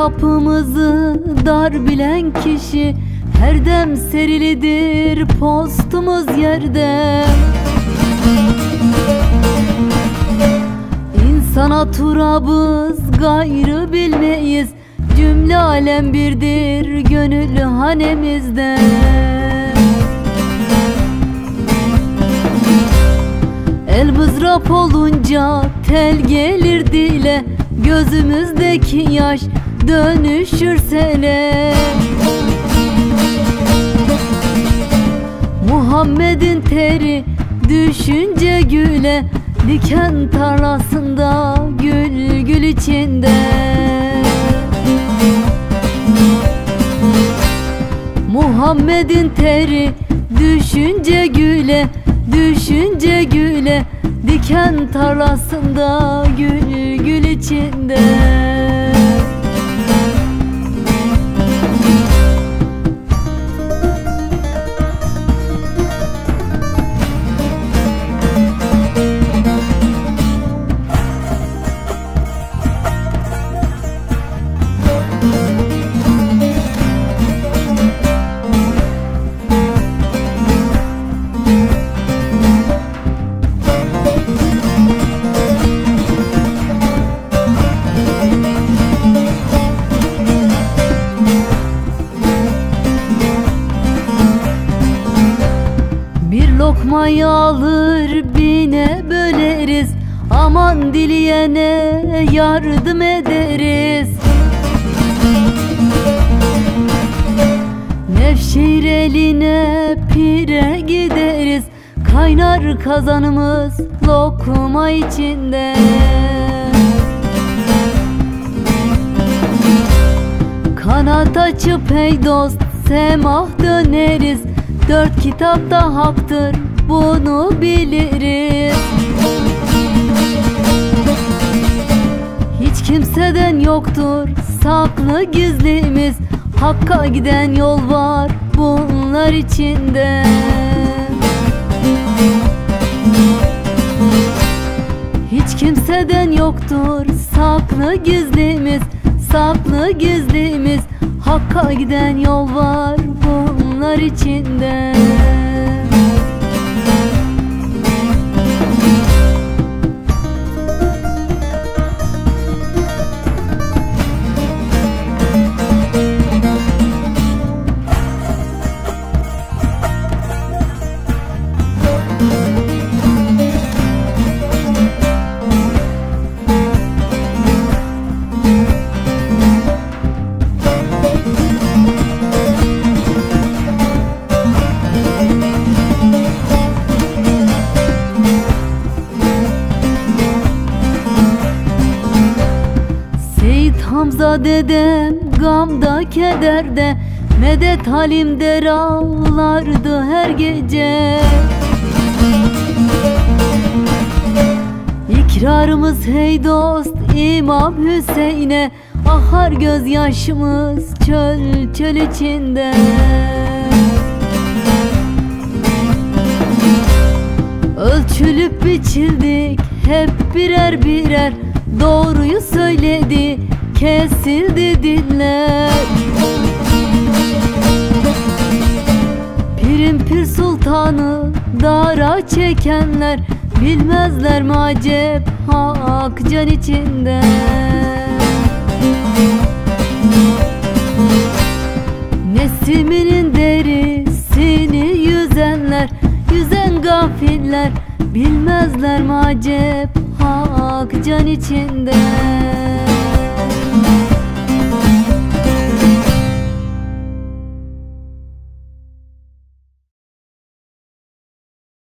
kapımızı dar bilen kişi her dem serilidir postumuz yerde. İnsana turabız gayrı bilmeyiz, cümle alem birdir gönül hanemizde. El mızrap olunca tel gelir dile, gözümüzdeki yaş dönüşür sele. Muhammed'in teri düşünce güle, diken tarlasında gül gül içinde. Muhammed'in teri düşünce güle, düşünce güle, diken tarlasında gül gül içinde. Lokmayı alır bine böleriz, aman dileyene yardım ederiz. Nevşehir eline pire gideriz, kaynar kazanımız lokma içinde. Kanat açıp ey dost semah döneriz, dört kitapta haktır bunu biliriz. Hiç kimseden yoktur saklı gizlimiz, Hakk'a giden yol var bunlar içinde. Hiç kimseden yoktur saklı gizlimiz, saklı gizlimiz, Hakk'a giden yol var bunlar içinde. Hamza dedem gamda kederde, medet halimde ağlardı her gece. İkrarımız hey dost İmam Hüseyin'e, akar gözyaşımız çöl çöl içinde. Ölçülüp biçildik hep birer birer, doğruyu söyledi kesildi diller. Pirin pir sultanı dara çekenler, bilmezler mi acep hak can içinde. Nesiminin derisini yüzenler, yüzen gafiller, bilmezler mi acep hak can içinde.